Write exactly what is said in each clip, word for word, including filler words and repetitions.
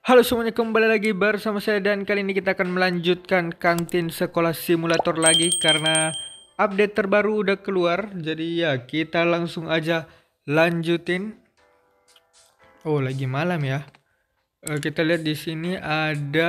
Halo semuanya, kembali lagi bersama saya dan kali ini kita akan melanjutkan kantin sekolah simulator lagi karena update terbaru udah keluar. Jadi ya kita langsung aja lanjutin. Oh lagi malam ya. Eh, kita lihat di sini ada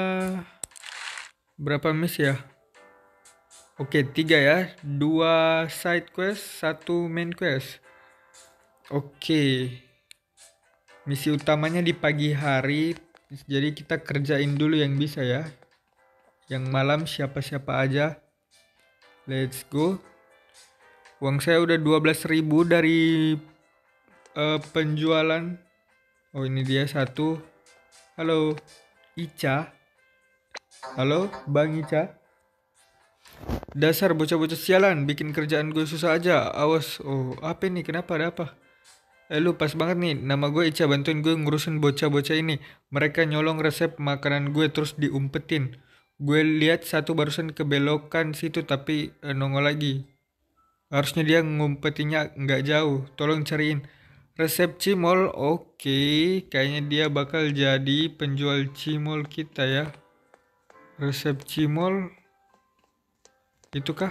berapa miss ya? Oke, tiga ya, dua side quest, satu main quest. Oke, misi utamanya di pagi hari, jadi kita kerjain dulu yang bisa ya. Yang malam siapa-siapa aja. Let's go. Uang saya udah dua belas ribu dari uh, penjualan. Oh ini dia satu. Halo Ica. Halo Bang Ica. Dasar bocah-bocah sialan, bikin kerjaan gue susah aja. Awas. Oh apa ini, kenapa, ada apa? Eh lu pas banget nih, nama gue Ica, bantuin gue ngurusin bocah-bocah ini. Mereka nyolong resep makanan gue terus diumpetin. Gue lihat satu barusan kebelokan situ tapi eh, nongol lagi. Harusnya dia ngumpetinya nggak jauh. Tolong cariin resep cimol. Oke, kayaknya dia bakal jadi penjual cimol kita ya. Resep cimol itukah?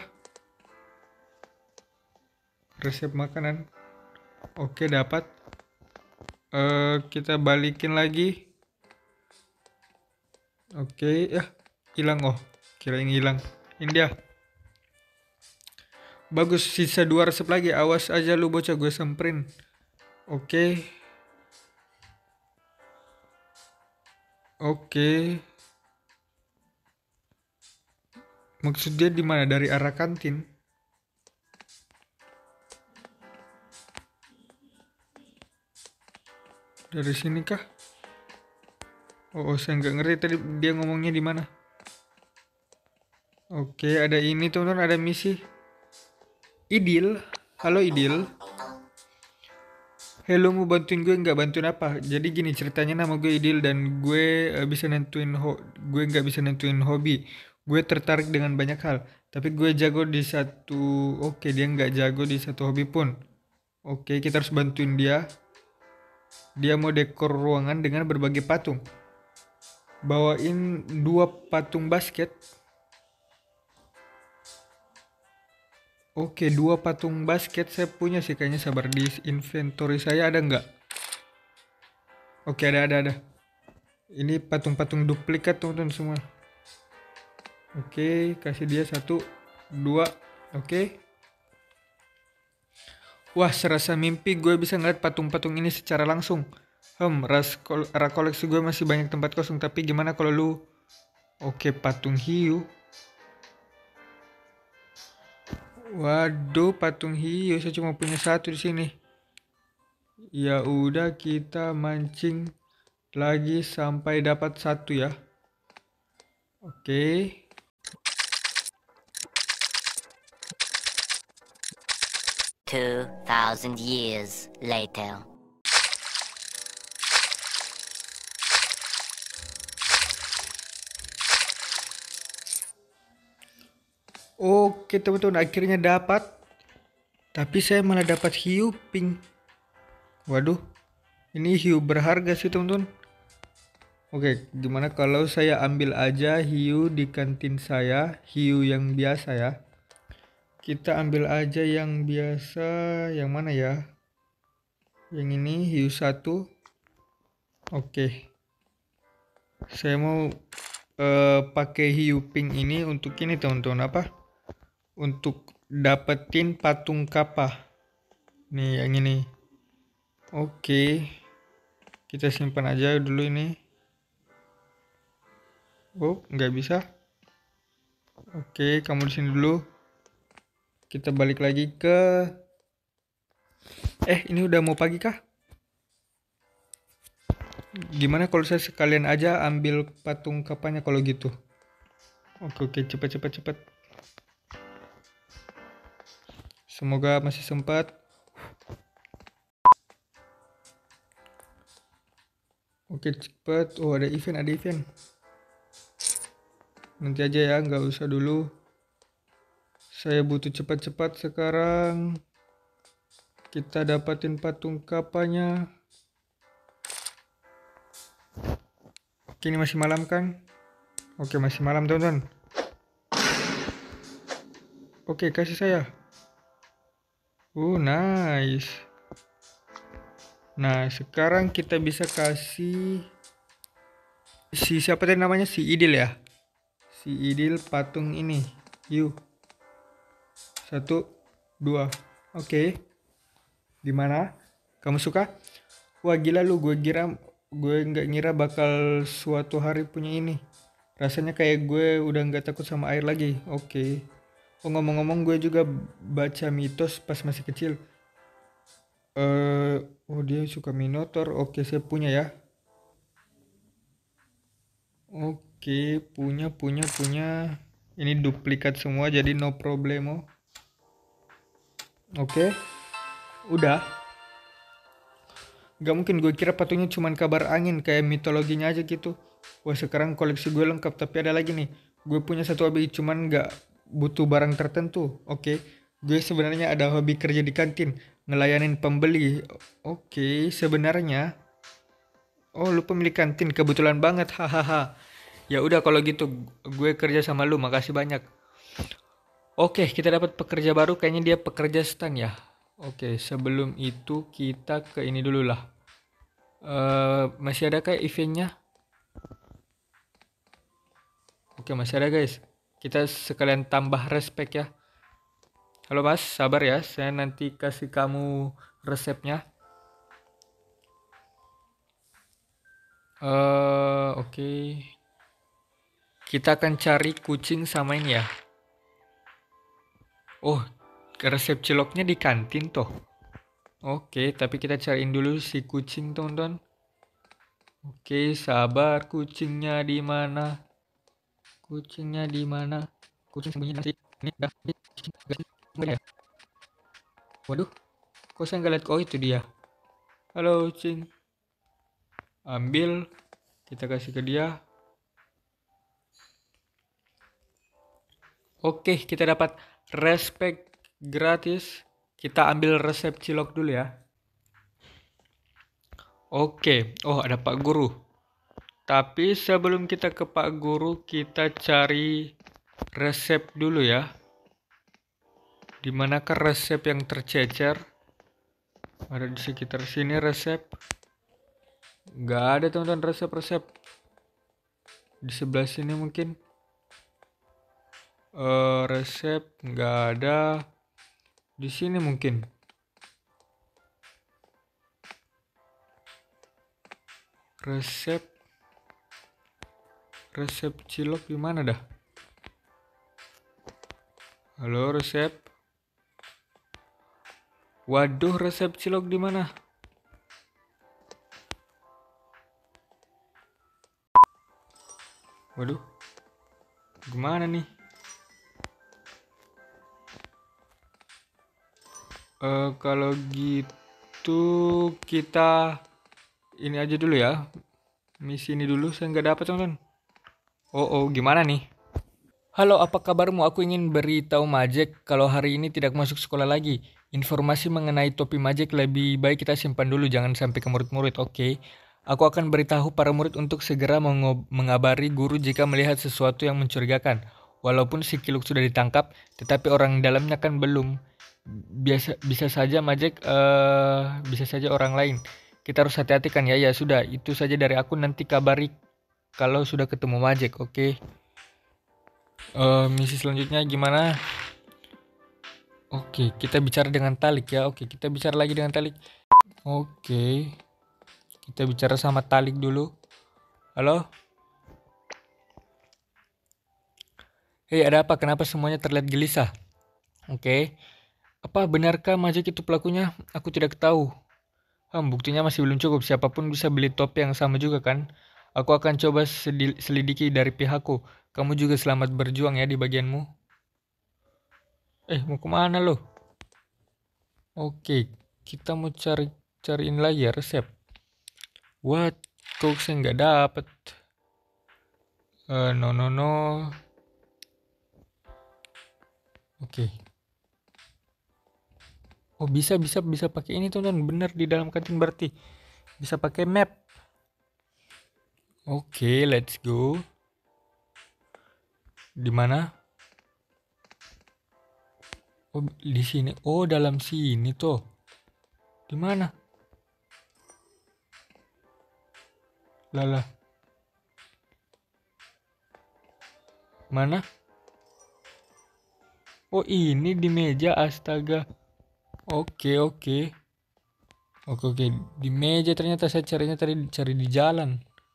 Resep makanan. Oke, dapat. Eh, kita balikin lagi. Oke, ya hilang. Oh, kirain hilang. Ini dia. Bagus, sisa dua resep lagi. Awas aja lu bocah, gue semperin. Oke. Oke. Maksud dia di mana? Dari arah kantin? Dari sini kah? Oh, oh saya nggak ngerti tadi dia ngomongnya di mana. Oke, ada ini teman-teman, ada misi. Idil, halo Idil. Hello, mau bantuin gue nggak? Bantuin apa? Jadi gini ceritanya, nama gue Idil dan gue uh, bisa nentuin ho gue nggak bisa nentuin hobi. Gue tertarik dengan banyak hal, tapi gue jago di satu. Oke, dia nggak jago di satu hobi pun. Oke, kita harus bantuin dia. Dia mau dekor ruangan dengan berbagai patung. Bawain dua patung basket. Oke, dua patung basket saya punya sih kayaknya, sabar, di inventory saya ada nggak? Oke, ada, ada, ada. Ini patung-patung duplikat teman-teman semua. Oke, kasih dia satu, dua, oke. Wah, serasa mimpi gue bisa ngeliat patung-patung ini secara langsung. Hmm, ras kol koleksi gue masih banyak tempat kosong, tapi gimana kalau lu? Oke, patung hiu. Waduh, patung hiu saya cuma punya satu di sini. Ya udah, kita mancing lagi sampai dapat satu ya. Oke. Two thousand years later. Oke teman-teman, akhirnya dapat. Tapi saya malah dapat hiu pink. Waduh, ini hiu berharga sih teman-teman. Oke, gimana kalau saya ambil aja hiu di kantin saya, hiu yang biasa ya. Kita ambil aja yang biasa, yang mana ya? Yang ini hiu satu. Oke, saya mau uh, pakai hiu pink ini untuk ini teman-teman, apa? Untuk dapetin patung kapah. Nih yang ini. Oke, kita simpan aja dulu ini. Oh, nggak bisa. Oke, kamu di sini dulu. Kita balik lagi ke. Eh, ini udah mau pagi kah? Gimana kalau saya sekalian aja ambil patung kapanya kalau gitu? Oke, oke, cepat, cepat, cepat. Semoga masih sempat. Oke, cepat. Oh, ada event, ada event. Nanti aja ya, nggak usah dulu. Saya butuh cepat-cepat sekarang. Kita dapatin patung kapanya. Oke, ini masih malam kan? Oke, masih malam teman-teman. Oke, kasih saya. Oh, nice. Nah, sekarang kita bisa kasih si siapa tadi namanya? Si Idil ya. Si Idil patung ini. Yuk. Satu, dua. Oke. Gimana? Kamu suka? Wah, gila lu. Gue kira gue nggak ngira bakal suatu hari punya ini. Rasanya kayak gue udah nggak takut sama air lagi. Oke. Oh, ngomong-ngomong, gue juga baca mitos pas masih kecil. Eh, oh, dia suka Minotaur. Oke, saya punya ya. Oke, punya, punya, punya. Ini duplikat semua, jadi no problemo. Oke, udah. Gak mungkin, gue kira patungnya cuman kabar angin, kayak mitologinya aja gitu. Wah, sekarang koleksi gue lengkap, tapi ada lagi nih. Gue punya satu hobi, cuman gak butuh barang tertentu. Oke, gue sebenarnya ada hobi kerja di kantin, ngelayanin pembeli. Oke, sebenarnya. Oh, lu pemilik kantin, kebetulan banget, hahaha. Ya udah kalau gitu, gue kerja sama lu, makasih banyak. Oke, kita dapat pekerja baru, kayaknya dia pekerja stan ya. Oke, sebelum itu kita ke ini dulu lah. Eh, masih ada kayak eventnya? Oke, masih ada guys. Kita sekalian tambah respect ya. Halo mas, sabar ya, saya nanti kasih kamu resepnya. Eh, oke. Kita akan cari kucing sama ini ya. Oh, resep ciloknya di kantin toh. Oke, tapi kita cariin dulu si kucing, teman-teman. Oke, sabar, kucingnya di mana? Kucingnya di mana? Kucing sembunyi nasi. Ini dah. Ini ya. Waduh, kok saya nggak lihat? Oh, itu dia. Halo, kucing. Ambil, kita kasih ke dia. Oke, kita dapat respect gratis. Kita ambil resep cilok dulu ya. Oke, oh ada Pak Guru. Tapi sebelum kita ke Pak Guru, kita cari resep dulu ya. Dimanakah resep yang tercecer? Ada di sekitar sini resep. Gak ada teman-teman resep-resep. Di sebelah sini mungkin. Uh, resep nggak ada. Di sini mungkin. Resep. Resep cilok gimana dah? Halo resep. Waduh, resep cilok di mana? Waduh. Gimana nih? Uh, kalau gitu kita ini aja dulu ya. Misi ini dulu, saya nggak dapat teman-teman. Oh, oh, gimana nih? Halo, apa kabarmu? Aku ingin beritahu Majek kalau hari ini tidak masuk sekolah lagi. Informasi mengenai topi Majek lebih baik kita simpan dulu, jangan sampai ke murid-murid, oke? Okay? Aku akan beritahu para murid untuk segera mengabari guru jika melihat sesuatu yang mencurigakan. Walaupun si Kiluk sudah ditangkap, tetapi orang dalamnya kan belum. Biasa bisa saja Majek, uh, bisa saja orang lain. Kita harus hati-hati kan ya. Ya sudah, itu saja dari aku, nanti kabari kalau sudah ketemu Majek, oke? Okay? Uh, misi selanjutnya gimana? Oke, okay, kita bicara dengan Talik ya. Oke, okay, kita bicara lagi dengan Talik. Oke, okay. Kita bicara sama Talik dulu. Halo? Hei, ada apa? Kenapa semuanya terlihat gelisah? Oke. Okay. Apa benarkah Majek itu pelakunya? Aku tidak tahu. Hmm, buktinya masih belum cukup. Siapapun bisa beli topi yang sama juga kan? Aku akan coba selidiki dari pihakku. Kamu juga selamat berjuang ya di bagianmu. Eh, mau kemana lo? Oke, kita mau cari cariin lagi ya resep. What? Kok saya nggak dapet? Uh, no no no. Oke. Oh bisa bisa bisa pakai ini tuh kan, bener di dalam kantin berarti bisa pakai map. Oke, let's go. Di mana? Oh, di sini. Oh, dalam sini tuh. Di mana? Lala. Mana? Oh, ini di meja, astaga. Oke, oke. Oke, oke. Di meja ternyata saya carinya tadi cari di jalan.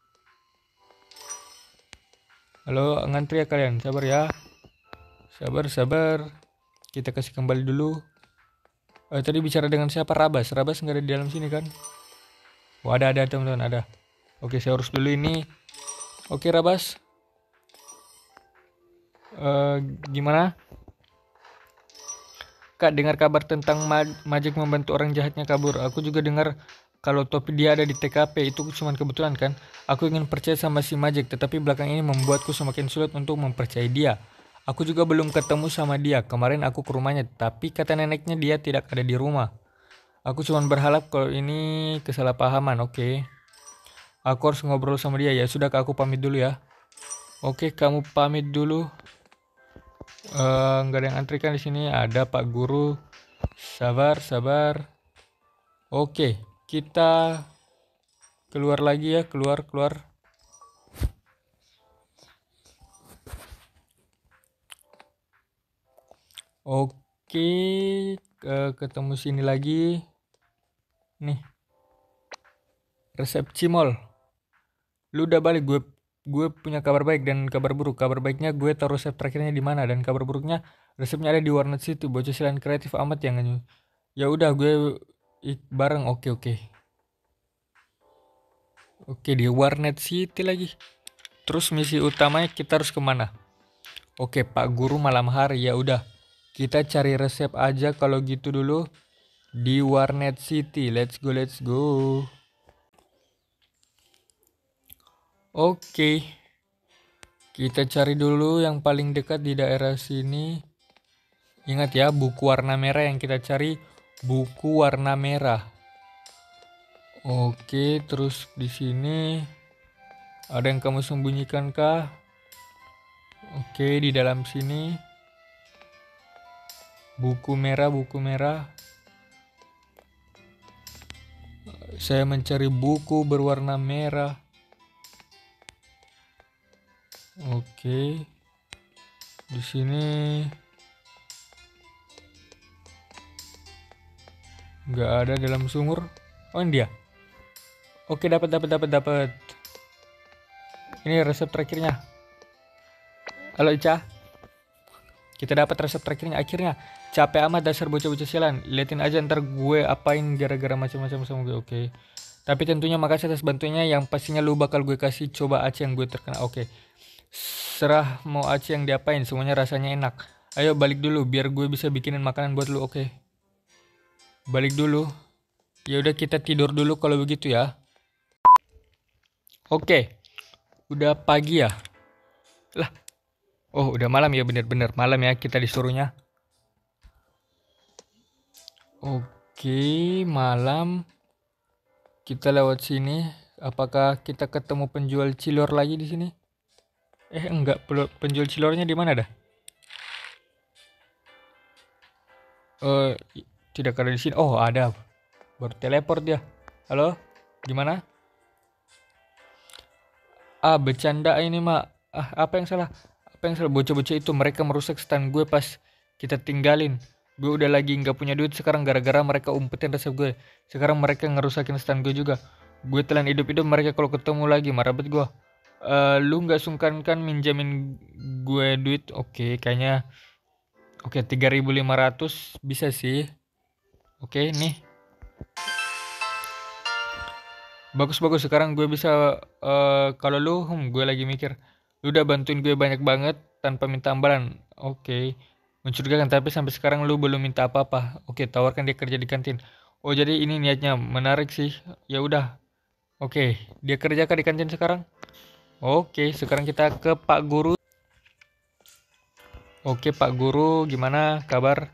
Halo, ngantri ya kalian. Sabar ya. Sabar, sabar. Kita kasih kembali dulu. Eh, tadi bicara dengan siapa? Rabas. Rabas nggak ada di dalam sini kan? Oh, ada, ada teman-teman, ada. Oke, saya urus dulu ini. Oke, Rabas. Eh, gimana? Kak, dengar kabar tentang Majek membantu orang jahatnya kabur. Aku juga dengar kalau topi dia ada di T K P. Itu cuma kebetulan kan? Aku ingin percaya sama si Majek, tetapi belakang ini membuatku semakin sulit untuk mempercayai dia. Aku juga belum ketemu sama dia. Kemarin aku ke rumahnya, tapi kata neneknya dia tidak ada di rumah. Aku cuma berharap kalau ini kesalahpahaman. Oke. Aku harus ngobrol sama dia. Ya sudah, Kak, aku pamit dulu ya. Oke, kamu pamit dulu. Eh, nggak ada yang antri kan di sini? Ada Pak Guru. Sabar, sabar. Oke, kita keluar lagi ya, keluar, keluar. Oke, eh, ketemu sini lagi. Nih, resepsi mall. Lu udah balik? Gue gue punya kabar baik dan kabar buruk. Kabar baiknya gue taruh resep terakhirnya di mana, dan kabar buruknya resepnya ada di warnet situ. Bocah sialan kreatif amat yang nge- ya udah gue ik- bareng. Oke, oke. Oke, di warnet city lagi. Terus misi utamanya kita harus kemana? Oke, Pak Guru malam hari. Ya udah, kita cari resep aja kalau gitu dulu di warnet city. Let's go, let's go. Oke, kita cari dulu yang paling dekat di daerah sini. Ingat ya, buku warna merah yang kita cari, buku warna merah. Oke, terus di sini ada yang kamu sembunyikan kah? Oke, di dalam sini buku merah, buku merah. Saya mencari buku berwarna merah. Oke, di sini nggak ada dalam sumur. Oh, ini dia. Oke, dapat, dapat, dapat, dapat. Ini resep terakhirnya. Halo Ica, kita dapat resep terakhirnya akhirnya. Capek amat dasar bocah-bocah sialan. Liatin aja ntar gue apain gara-gara macam-macam sama gue. Oke. Tapi tentunya makasih atas bantunya. Yang pastinya lu bakal gue kasih coba aci yang gue terkena. Oke. Serah mau aci yang diapain, semuanya rasanya enak. Ayo balik dulu biar gue bisa bikinin makanan buat lu. Oke. Balik dulu. Ya udah, kita tidur dulu kalau begitu ya. Oke. Udah pagi ya? Lah. Oh, udah malam ya, bener-bener malam ya kita disuruhnya. Oke, malam. Kita lewat sini. Apakah kita ketemu penjual cilor lagi di sini? Eh, enggak, penjual cilornya di mana dah? Eh, tidak ada di sini. Oh, ada. Baru teleport dia. Halo? Gimana? Ah, bercanda ini, Mak. Ah, apa yang salah? Apa yang salah? Bocah-bocah itu mereka merusak stand gue pas kita tinggalin. Gue udah lagi nggak punya duit sekarang gara-gara mereka umpetin resep gue. Sekarang mereka ngerusakin stand gue juga. Gue telan hidup-hidup mereka kalau ketemu lagi, marah banget gue. Eh, lu nggak sungkan kan minjamin gue duit? Oke, kayaknya oke, tiga ribu lima ratus bisa sih. Oke, nih. Bagus-bagus, sekarang gue bisa eh kalau lu, hmm, gue lagi mikir. Lu udah bantuin gue banyak banget tanpa minta imbalan. Oke. Mencurigakan, tapi sampai sekarang lu belum minta apa-apa. Oke, tawarkan dia kerja di kantin. Oh, jadi ini niatnya. Menarik sih. Ya udah. Oke, dia kerja kah di kantin sekarang? Oke, sekarang kita ke Pak Guru. Oke, Pak Guru, gimana kabar?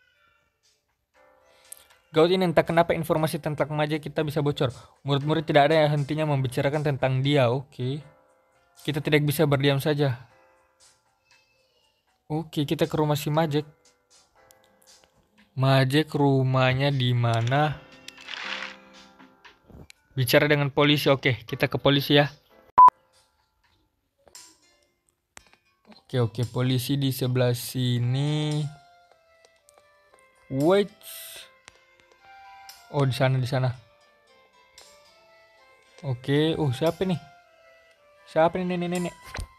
Gaut ini entah kenapa informasi tentang Majek kita bisa bocor. Murid-murid tidak ada yang hentinya membicarakan tentang dia. Oke. Kita tidak bisa berdiam saja. Oke, kita ke rumah si Majek. Majek rumahnya di mana? Bicara dengan polisi. Oke, kita ke polisi ya. Oke, oke, polisi di sebelah sini. Wait. Oh, di sana, di sana. Oke, uh siapa nih? Siapa nih nenek-nenek?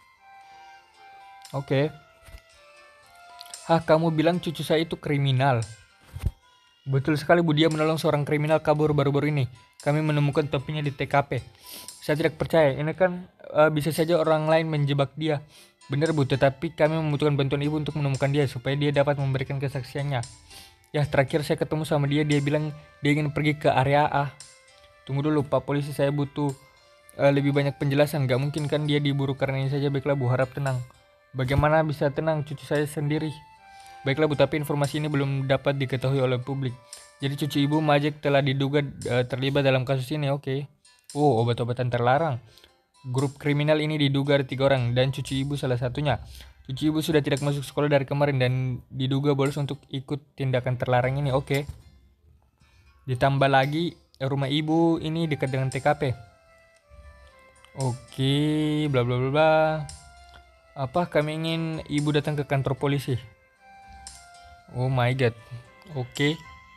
Oke. Hah, kamu bilang cucu saya itu kriminal? Betul sekali Bu, dia menolong seorang kriminal kabur baru-baru ini. Kami menemukan topinya di T K P. Saya tidak percaya, ini kan uh, bisa saja orang lain menjebak dia. Benar Bu, tetapi kami membutuhkan bantuan Ibu untuk menemukan dia supaya dia dapat memberikan kesaksiannya. Ya, terakhir saya ketemu sama dia, dia bilang dia ingin pergi ke area A. Tunggu dulu Pak Polisi, saya butuh uh, lebih banyak penjelasan. Gak mungkin kan dia diburu karena ini saja. Baiklah Bu, harap tenang. Bagaimana bisa tenang, cucu saya sendiri? Baiklah Bu, tapi informasi ini belum dapat diketahui oleh publik. Jadi cucu Ibu Majek telah diduga uh, terlibat dalam kasus ini, oke. Okay. Oh, obat-obatan terlarang. Grup kriminal ini diduga ada tiga orang dan cucu Ibu salah satunya. Cucu Ibu sudah tidak masuk sekolah dari kemarin dan diduga bolos untuk ikut tindakan terlarang ini, oke. Okay. Ditambah lagi rumah Ibu ini dekat dengan T K P. Oke, okay, bla bla bla bla. Apa kami ingin Ibu datang ke kantor polisi? Oh my god. Oke. Okay.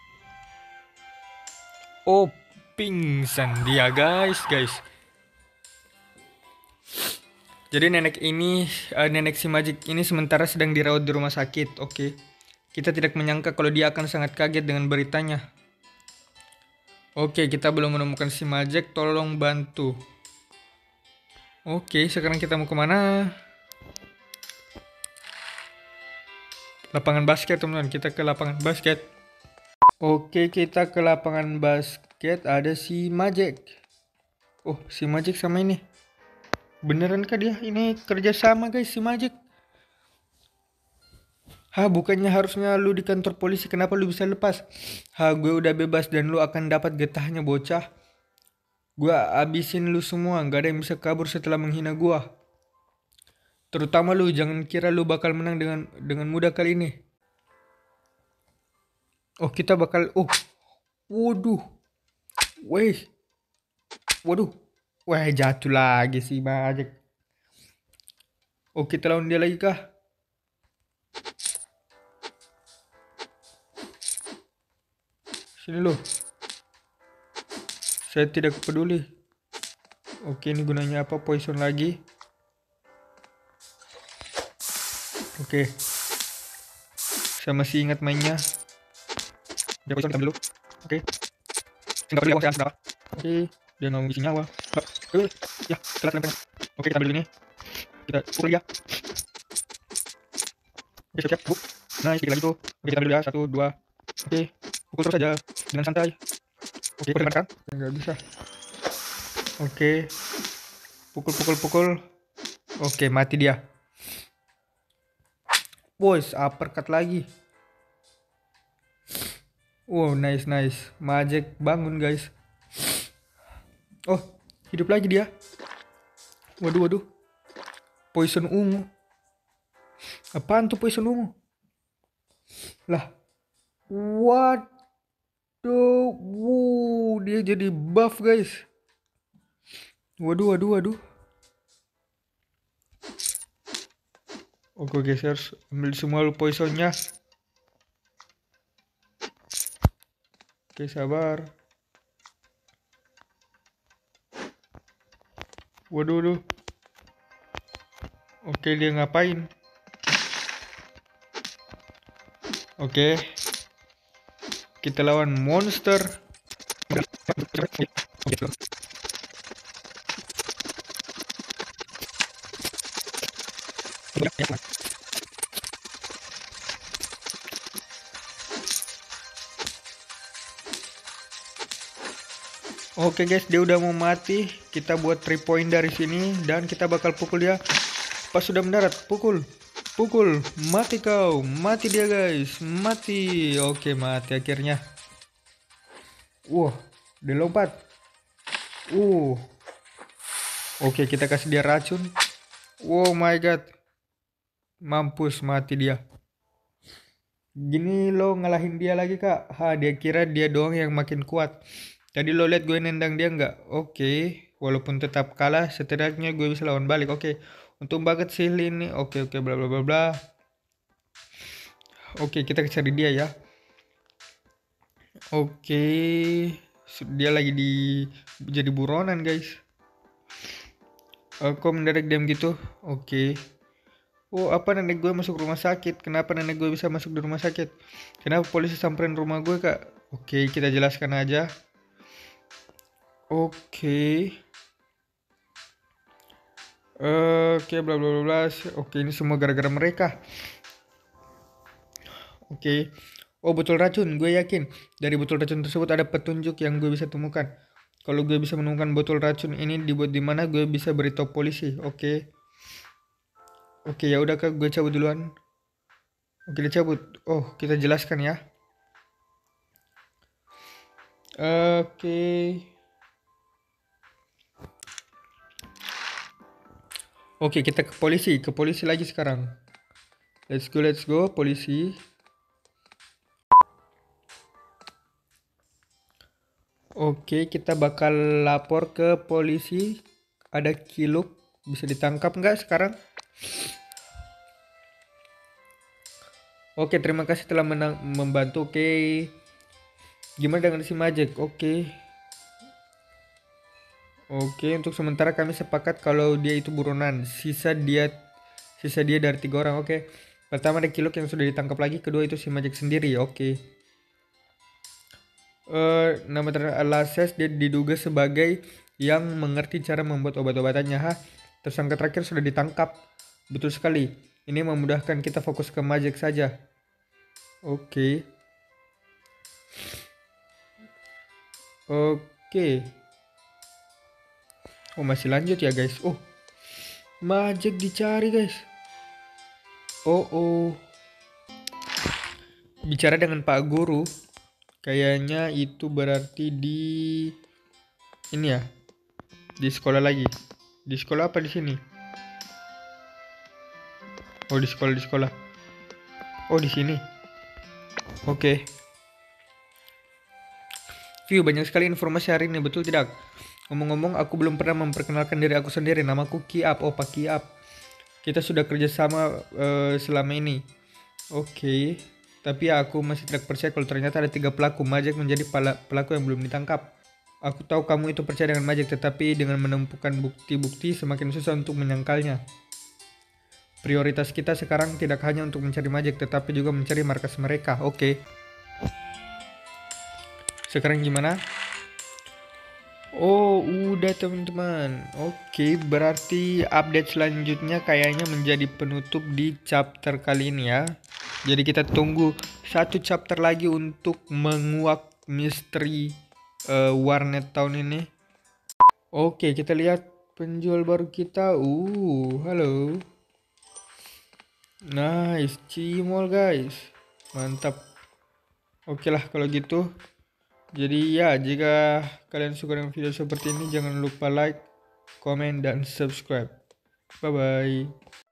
Oh, pingsan dia guys, guys. Jadi nenek ini, uh, nenek si Majek ini sementara sedang dirawat di rumah sakit. Oke. Okay. Kita tidak menyangka kalau dia akan sangat kaget dengan beritanya. Oke, okay, kita belum menemukan si Majek, tolong bantu. Oke, okay, sekarang kita mau kemana? Lapangan basket teman-teman, kita ke lapangan basket. Oke, kita ke lapangan basket, ada si Majek. Oh, si Majek sama ini. Beneran kah dia? Ini kerja sama guys, si Majek. Hah, bukannya harusnya lu di kantor polisi, kenapa lu bisa lepas? Hah, gue udah bebas dan lu akan dapat getahnya bocah. Gue abisin lu semua, gak ada yang bisa kabur setelah menghina gue. Terutama lu, jangan kira lu bakal menang dengan dengan mudah kali ini. Oh, kita bakal... Oh, waduh. Weh. Waduh. Wah, jatuh lagi si Majek. Oh, kita lawan dia lagi kah? Sini lu. Saya tidak peduli. Oke, ini gunanya apa? Poison lagi. Oke. Saya masih ingat mainnya. Dia poison kita dulu. Oke. Saya peduli saya berapa. Oke, dia mau ngisi nyawa. Uh, ya, telat lempeng. Oke, kita ambil ini. Kita pukul dia. Oke, siap-siap, bu. Nice, sedikit lagi tuh. Oke, kita ambil ya. Satu, dua. Oke, pukul terus saja. Dengan santai. Oke, pukul kan? Nggak bisa. Oke. Pukul, pukul, pukul. Oke, mati dia. Boys, uppercut lagi. Wow, nice, nice. Majek bangun, guys. Oh, hidup lagi dia. Waduh, waduh. Poison ungu. Apaan tuh poison ungu? Lah. Waduh. Wow, dia jadi buff, guys. Waduh, waduh, waduh. Oke, guys, harus ambil semua poisonnya. Oke, sabar. Waduh, waduh. Oke, dia ngapain? Oke. Kita lawan monster. Oke guys, dia udah mau mati. Kita buat three point dari sini dan kita bakal pukul dia. Pas sudah mendarat, pukul. Pukul, mati kau. Mati dia guys, mati. Oke, mati akhirnya. Wah, dia lompat. Uh. Oke, kita kasih dia racun. Oh my god. Mampus, mati dia. Gini lo ngalahin dia lagi kak. Ha, dia kira dia doang yang makin kuat. Tadi lo liat gue nendang dia nggak? Oke. Walaupun tetap kalah, setidaknya gue bisa lawan balik. Oke. Untung banget sih ini. Oke oke bla bla bla bla. Oke, kita cari dia ya. Oke. Dia lagi di jadi buronan guys. Uh, kok mendadak diam gitu? Oke. Oh, apa nenek gue masuk rumah sakit? Kenapa nenek gue bisa masuk di rumah sakit? Kenapa polisi samperin rumah gue, Kak? Oke, kita jelaskan aja. Oke. Oke, bla bla bla bla. Oke, ini semua gara-gara mereka. Oke. Oh, botol racun. Gue yakin dari botol racun tersebut ada petunjuk yang gue bisa temukan. Kalau gue bisa menemukan botol racun ini dibuat di mana, gue bisa beritahu polisi. Oke. Oke, ya udah Kak, gue cabut duluan. Oke, kita cabut. Oh, kita jelaskan ya. Oke. Oke, kita ke polisi. Ke polisi lagi sekarang. Let's go, let's go, polisi. Oke, kita bakal lapor ke polisi. Ada Kiluk. Bisa ditangkap nggak sekarang? Oke, terima kasih telah menang membantu. Oke. Gimana dengan si Majek? Oke. Oke, untuk sementara kami sepakat kalau dia itu buronan. Sisa dia sisa dia dari tiga orang. Oke. Pertama ada Kiluk yang sudah ditangkap lagi. Kedua itu si Majek sendiri. Oke. Uh, nama terakhir Alases, dia diduga sebagai yang mengerti cara membuat obat-obatannya. Ha, tersangka terakhir sudah ditangkap. Betul sekali. Ini memudahkan kita fokus ke Majek saja. Oke. Oke. Oh, masih lanjut ya guys. Oh, Majek dicari guys. Oh oh. Bicara dengan Pak Guru. Kayaknya itu berarti di ini ya. Di sekolah lagi. Di sekolah apa di sini? Oh, di sekolah di sekolah. Oh, di sini. Oke. Okay. View, banyak sekali informasi hari ini, betul tidak? Ngomong-ngomong, aku belum pernah memperkenalkan diri aku sendiri. Namaku Kiap. Oh, Pak Kiap. Kita sudah kerjasama uh, selama ini. Oke. Okay. Tapi ya, aku masih tidak percaya kalau ternyata ada tiga pelaku. Majek menjadi pelaku yang belum ditangkap. Aku tahu kamu itu percaya dengan Majek, tetapi dengan menemukan bukti-bukti semakin susah untuk menyangkalnya. Prioritas kita sekarang tidak hanya untuk mencari Majek, tetapi juga mencari markas mereka. Oke. Okay. Sekarang gimana? Oh, udah teman-teman. Oke, okay, berarti update selanjutnya kayaknya menjadi penutup di chapter kali ini ya. Jadi kita tunggu satu chapter lagi untuk menguak misteri uh, warnet tahun ini. Oke, kita lihat penjual baru kita. Uh, halo. Nice, Cimol guys. Mantap. Oke lah kalau gitu. Jadi ya, jika kalian suka dengan video seperti ini, jangan lupa like, komen, dan subscribe. Bye-bye.